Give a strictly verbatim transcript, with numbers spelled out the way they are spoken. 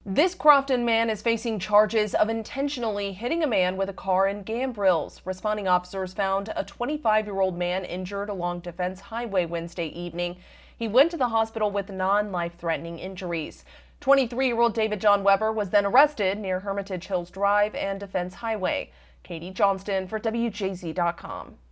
This Crofton man is facing charges of intentionally hitting a man with a car in Gambrills. Responding officers found a twenty-five-year-old man injured along Defense Highway Wednesday evening. He went to the hospital with non-life-threatening injuries. twenty-three-year-old David John Weber was then arrested near Hermitage Hills Drive and Defense Highway. Katie Johnston for W J Z dot com.